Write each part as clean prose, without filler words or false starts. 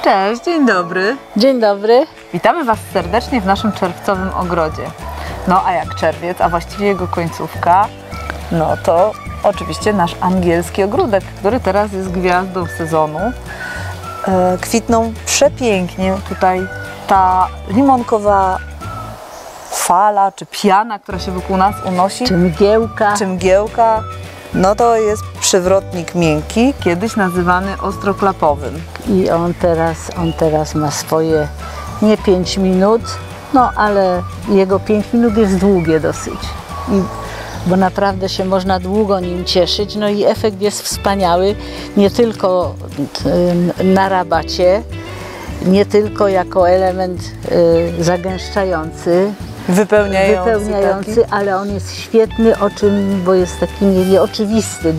Cześć, dzień dobry. Dzień dobry. Witamy Was serdecznie w naszym czerwcowym ogrodzie. No a jak czerwiec, a właściwie jego końcówka, no to oczywiście nasz angielski ogródek, który teraz jest gwiazdą sezonu. Kwitną przepięknie tutaj ta limonkowa fala czy piana, która się wokół nas unosi. Czy mgiełka. No to jest przywrotnik miękki, kiedyś nazywany ostroklapowym. I on teraz ma swoje nie 5 minut, no ale jego 5 minut jest długie dosyć. Bo naprawdę się można długo nim cieszyć, no i efekt jest wspaniały, nie tylko na rabacie, nie tylko jako element zagęszczający, wypełniający, ale on jest świetny, bo jest taki nieoczywisty,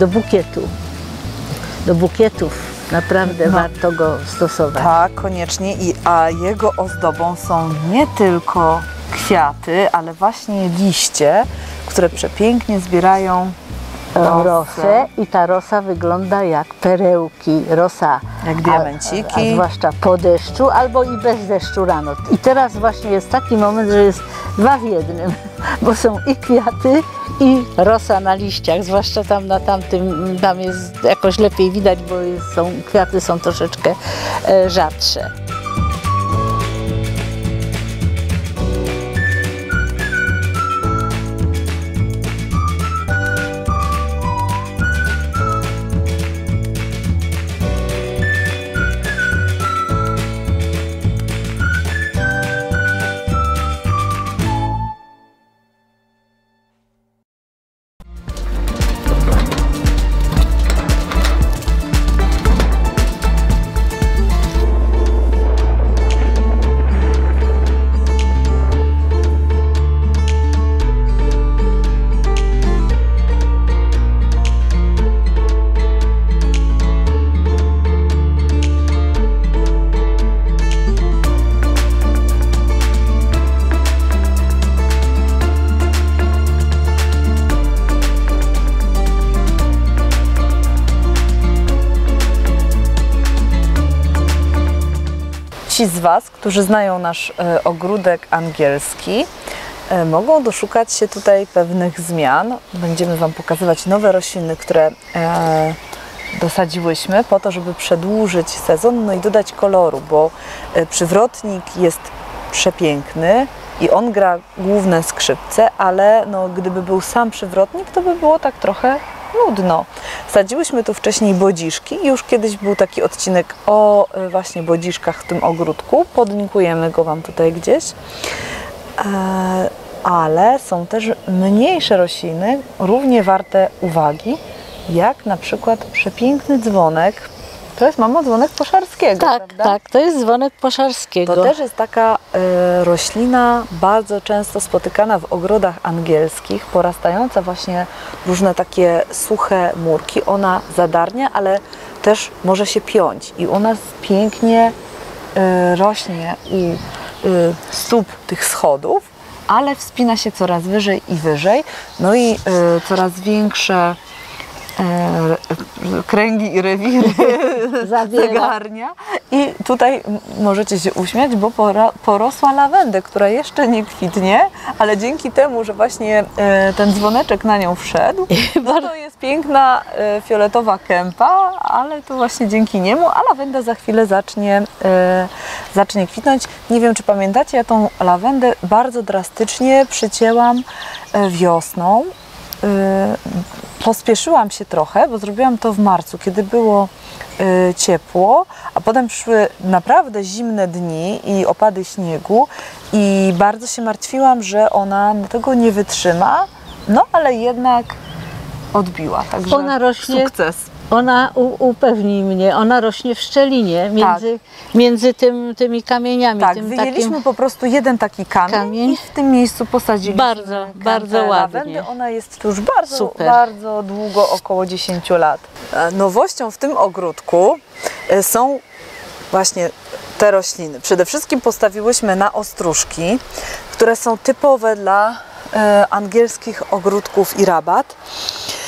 do bukietów naprawdę warto go stosować. Tak, koniecznie, a jego ozdobą są nie tylko kwiaty, ale właśnie liście, które przepięknie zbierają rosę i ta rosa wygląda jak perełki, rosa jak diamenciki, a zwłaszcza po deszczu albo i bez deszczu rano. I teraz właśnie jest taki moment, że jest 2 w 1, bo są i kwiaty i rosa na liściach, zwłaszcza tam na tamtym, tam jest jakoś lepiej widać, bo kwiaty są troszeczkę rzadsze. Ci z Was, którzy znają nasz ogródek angielski, mogą doszukać się tutaj pewnych zmian. Będziemy Wam pokazywać nowe rośliny, które dosadziłyśmy po to, żeby przedłużyć sezon, no i dodać koloru, bo przywrotnik jest przepiękny i on gra główne skrzypce, ale no, gdyby był sam przywrotnik, to by było tak trochę nudno. Sadziłyśmy tu wcześniej bodziszki i już kiedyś był taki odcinek o właśnie bodziszkach w tym ogródku. Podlinkujemy go Wam tutaj gdzieś. Ale są też mniejsze rośliny, równie warte uwagi, jak na przykład przepiękny dzwonek. To jest, mamo, dzwonek poszarskiego, tak, prawda? Tak, to jest dzwonek poszarskiego. To też jest taka roślina bardzo często spotykana w ogrodach angielskich, porastająca właśnie różne takie suche murki. Ona zadarnia, ale też może się piąć i u nas pięknie rośnie u stóp tych schodów, ale wspina się coraz wyżej i wyżej, no i coraz większe kręgi i rewiry zagarnia. I tutaj możecie się uśmiać, bo porosła lawendę, która jeszcze nie kwitnie, ale dzięki temu, że właśnie ten dzwoneczek na nią wszedł, no to jest piękna fioletowa kępa, ale to właśnie dzięki niemu, a lawenda za chwilę zacznie kwitnąć. Nie wiem, czy pamiętacie, ja tą lawendę bardzo drastycznie przycięłam wiosną. Pospieszyłam się trochę, bo zrobiłam to w marcu, kiedy było ciepło, a potem przyszły naprawdę zimne dni i opady śniegu i bardzo się martwiłam, że ona tego nie wytrzyma, no ale jednak odbiła, także ona rośnie, sukces. Ona, upewnij mnie, ona rośnie w szczelinie między tymi kamieniami. Tak, wyjęliśmy po prostu jeden taki kamień i w tym miejscu posadziliśmy bardzo ładnie. lawendy. Ona jest tu już bardzo długo, około 10 lat. Nowością w tym ogródku są właśnie te rośliny. Przede wszystkim postawiłyśmy na ostróżki, które są typowe dla angielskich ogródków i rabat.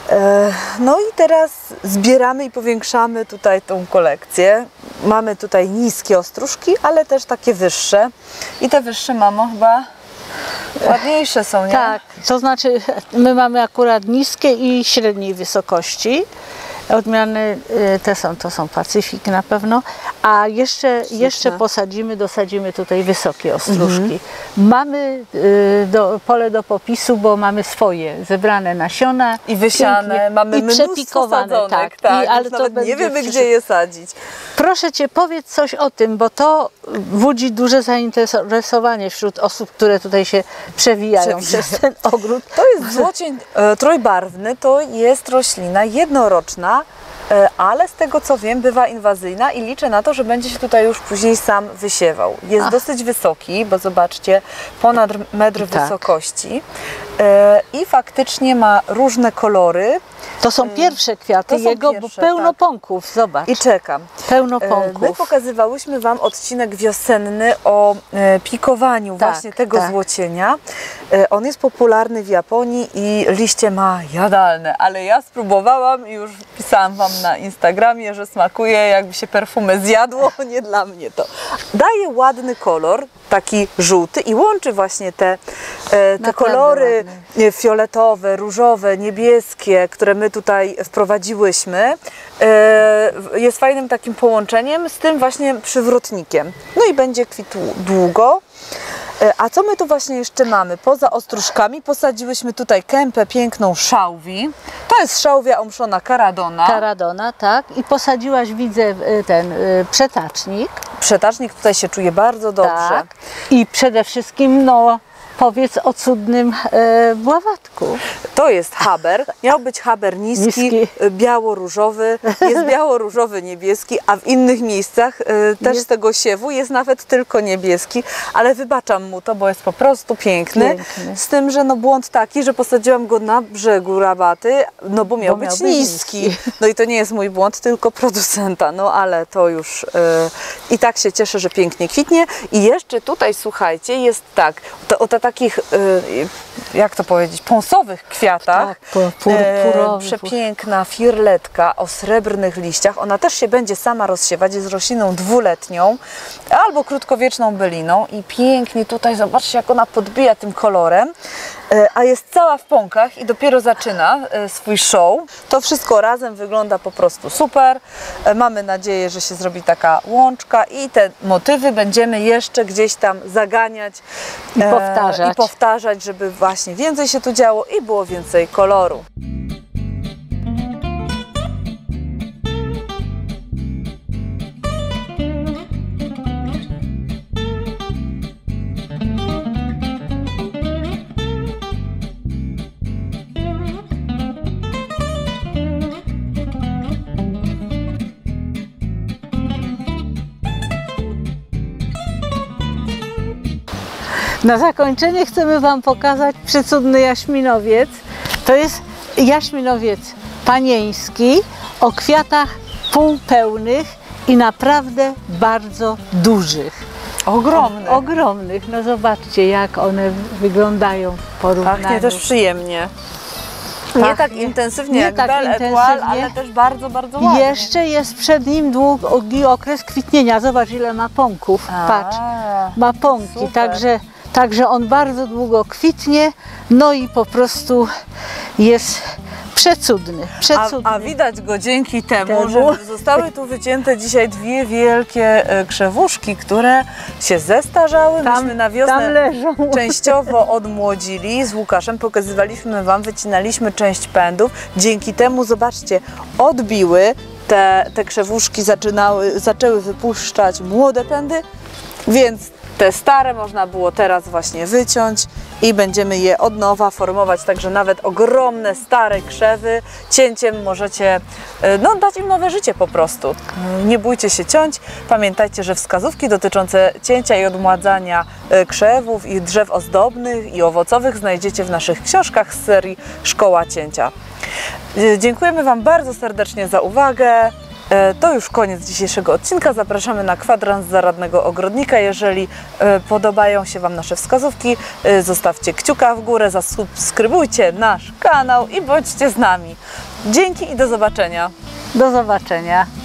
No i teraz zbieramy i powiększamy tutaj tą kolekcję. Mamy tutaj niskie ostróżki, ale też takie wyższe. I te wyższe, mamo, chyba ładniejsze są, nie? Tak, to znaczy my mamy akurat niskie i średniej wysokości. Odmiany to są Pacyfik na pewno, a jeszcze dosadzimy tutaj wysokie ostróżki. Mamy pole do popisu, bo mamy swoje zebrane nasiona i wysiane, pięknie, mamy i przepikowane, sadzonek, tak. Ale to nawet nie wiemy, gdzie je sadzić. Proszę Cię, powiedz coś o tym, bo to budzi duże zainteresowanie wśród osób, które tutaj się przewijają przez ten ogród. To jest złocień trójbarwny, to jest roślina jednoroczna, ale z tego co wiem bywa inwazyjna i liczę na to, że będzie się tutaj już później sam wysiewał. Jest dosyć wysoki, bo zobaczcie, ponad metr wysokości i faktycznie ma różne kolory. To są pierwsze kwiaty jego, bo pełno pąków, zobacz. I czekam. Pełno pąków. My pokazywałyśmy Wam odcinek wiosenny o pikowaniu właśnie tego złocienia. On jest popularny w Japonii i liście ma jadalne, ale ja spróbowałam i już pisałam Wam na Instagramie, że smakuje, jakby się perfumę zjadło, nie dla mnie to. Daje ładny kolor, taki żółty i łączy właśnie te kolory fioletowe, różowe, niebieskie, które my tutaj wprowadziłyśmy. Jest fajnym takim połączeniem z tym właśnie przywrotnikiem. No i będzie kwitł długo. A co my tu właśnie jeszcze mamy? Poza ostróżkami posadziłyśmy tutaj kępę piękną szałwi. To jest szałwia omszona Caradona. Caradona, tak. I posadziłaś, widzę, ten przetacznik. Przetacznik tutaj się czuje bardzo dobrze. Tak. I przede wszystkim, powiedz o cudnym bławatku. To jest haber. Miał być haber niski. Biało-różowy. Jest biało-różowy, niebieski, a w innych miejscach też z tego siewu jest nawet tylko niebieski, ale wybaczam mu to, bo jest po prostu piękny. Z tym, że błąd taki, że posadziłam go na brzegu Rabaty, bo miał być niski. No i to nie jest mój błąd, tylko producenta. No ale to już i tak się cieszę, że pięknie kwitnie. I jeszcze tutaj, słuchajcie, jest tak, o takich, jak to powiedzieć, pąsowych kwiatach, przepiękna firletka o srebrnych liściach. Ona też się będzie sama rozsiewać, jest rośliną dwuletnią albo krótkowieczną byliną i pięknie tutaj, zobaczcie, jak ona podbija tym kolorem, a jest cała w pąkach i dopiero zaczyna swój show. To wszystko razem wygląda po prostu super. Mamy nadzieję, że się zrobi taka łączka i te motywy będziemy jeszcze gdzieś tam zaganiać i powtarzać, żeby właśnie więcej się tu działo i było więcej koloru. Na zakończenie chcemy Wam pokazać przecudny jaśminowiec. To jest jaśminowiec panieński o kwiatach półpełnych i naprawdę bardzo dużych. Ogromnych. No zobaczcie, jak one wyglądają w porównaniu. Pachnie też przyjemnie. Nie tak intensywnie jak Belle Étoile, ale też bardzo, bardzo ładnie. Jeszcze jest przed nim długi okres kwitnienia. Zobacz, ile ma pąków. Patrz, ma pąki, także on bardzo długo kwitnie, no i po prostu jest przecudny. A widać go dzięki temu, że zostały tu wycięte dzisiaj dwie wielkie krzewuszki, które się zestarzały. Myśmy na wiosnę częściowo odmłodzili. Z Łukaszem pokazywaliśmy Wam, wycinaliśmy część pędów. Dzięki temu, zobaczcie, odbiły. Te krzewuszki zaczęły wypuszczać młode pędy, więc te stare można było teraz właśnie wyciąć i będziemy je od nowa formować, także nawet ogromne, stare krzewy cięciem możecie dać im nowe życie po prostu. Nie bójcie się ciąć. Pamiętajcie, że wskazówki dotyczące cięcia i odmładzania krzewów i drzew ozdobnych i owocowych znajdziecie w naszych książkach z serii Szkoła Cięcia. Dziękujemy Wam bardzo serdecznie za uwagę. To już koniec dzisiejszego odcinka. Zapraszamy na kwadrans zaradnego ogrodnika. Jeżeli podobają się Wam nasze wskazówki, zostawcie kciuka w górę, zasubskrybujcie nasz kanał i bądźcie z nami. Dzięki i do zobaczenia. Do zobaczenia.